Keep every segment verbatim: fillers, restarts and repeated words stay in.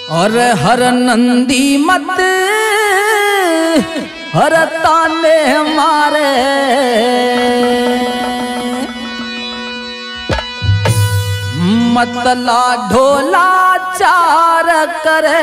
और हर नंदी मत हर ताने मारे, मतला ढोला चार करे,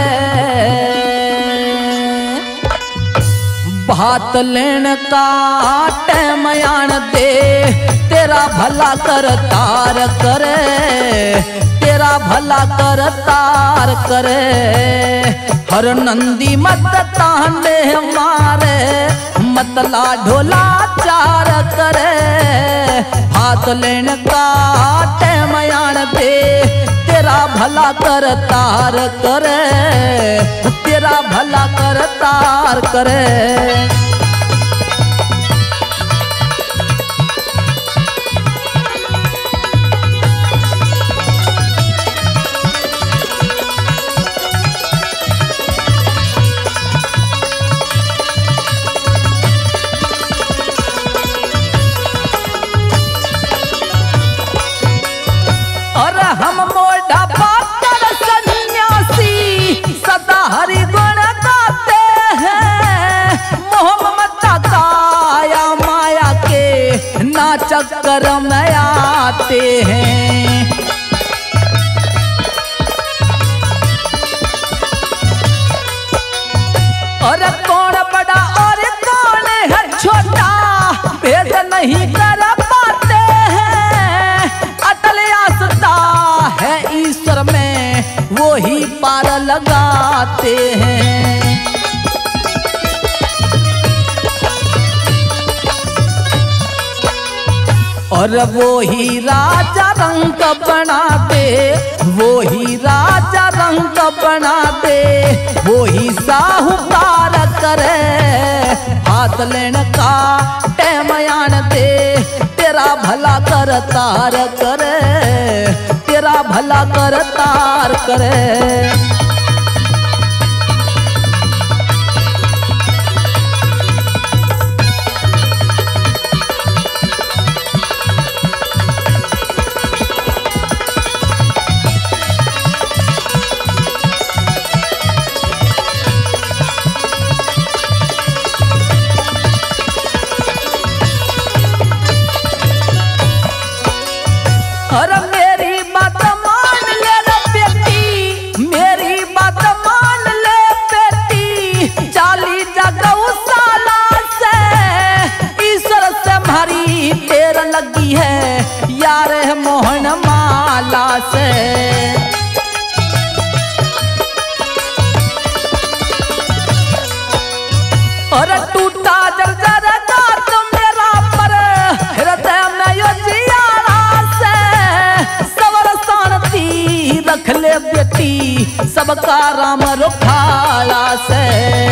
भात लेन का टैम आन दे, तेरा भला कर तार करे, तेरा भला कर तार करे। हर नंदी मत ताने मारे, मतला ढोला चार करे, भात लेन का टैम आन दे, तेरा भला कर तार करे, तेरा भला कर तार करे। और हम मोढ़ा पाकर सन्यासी सदा हरि गुण गाते हैं, मोह ममता काया माया के ना चक्कर में आते हैं। और कौन बड़ा और कौन है छोटा, भेद नहीं कर पाते हैं, अटल आस्था है ईश्वर में वो ही पार लगाते हैं। और वो ही राजा रंग बना दे, वो ही राजा रंग बना दे, वो ही साहूकार करे, हाथ लेन का टैम आन दे, तेरा भला कर तार करे, तेरा भला कर तार करे। और मेरी बात मान ले रे बेटी, मेरी बात मान ले बेटी, चाली जा गौशाला से ईश्वर से भारी टेर लगी है यार मोहन माला से। और टूटा जर्जर गात मेरा पर हृदय में यो जियारा से, सवर शांति रख ले बेटी सबका राम रुखाला से।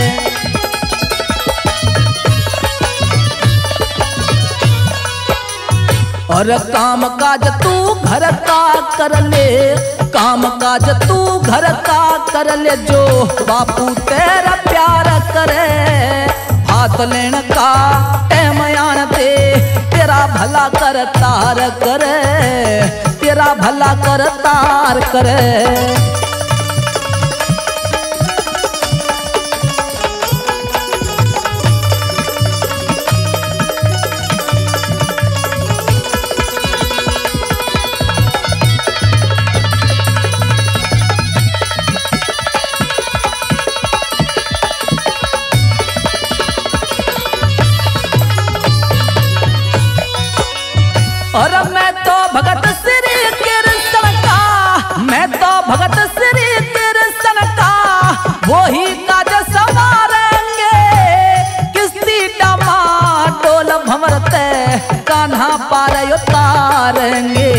और काम काज तू घर का कर ले, काम काज तू घर का कर ले, जो बापू तेरा प्यार करे, हाथ लेन का टैम आन दे, तेरा भला कर तार करे, तेरा भला कर तार करे। और मैं तो भगत श्री कृष्ण का, मैं तो भगत श्री कृष्ण का, वो ही काज संवारेंगे, किस्ती टमाटोल भंवरते कान्हा पार उतारेंगे।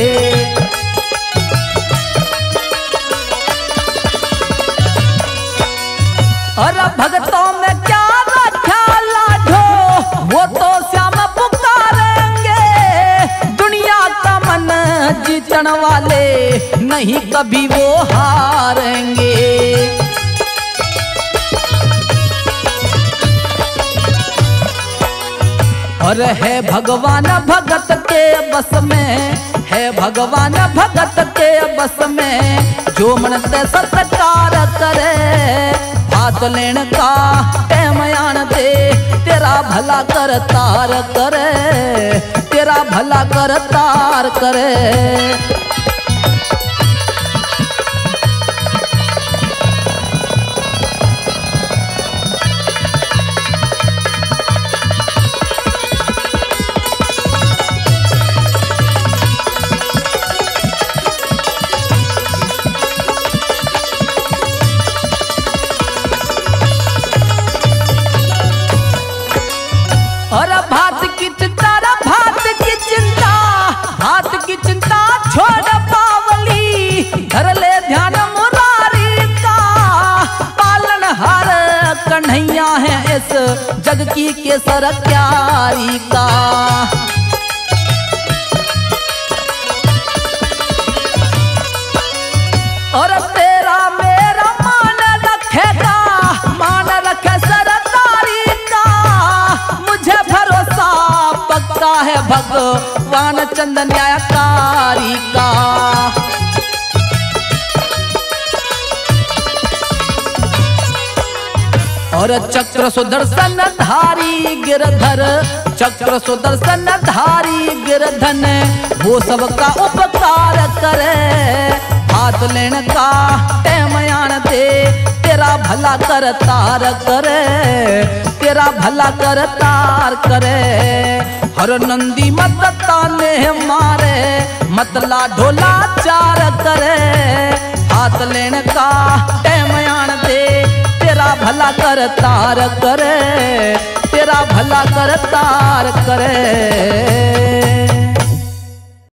और भगतों में क्या रखा लाठो, वो तो श्याम जीतन वाले नहीं कभी वो हारेंगे। और है भगवान भगत के बस में, है भगवान भगत के बस में, जो मन ते सत्कार करे। हाथ लेन का टाइम आन दे, तेरा भला कर तार करे, तेरा भला कर तार करे। और भात की चिंता रा भात की चिंता, भात की चिंता छोड़ पावली, धर ले ध्यान मुरारी का। पालन हार कन्हैया है इस जग की केसर क्यारी का। और तेरा मेरा मान रखेगा, मान रखे सरदारी का। मुझे भरोसा पक्का है भगवान चंद न्यायकारी का। और चक्र सुदर्शन धारी गिरधर, चक्र सुदर्शन धारी गिरधन, वो सबका उपकार करे। हाथ लेन का टाइम आन दे, तेरा भला कर तार करे, तेरा भला कर तार करे। हर नंदी मत ताने मारे, मतला ढोला चार करे। हाथ लेन का टाइम आन दे, तेरा भला कर तार करे, तेरा भला कर तार करे।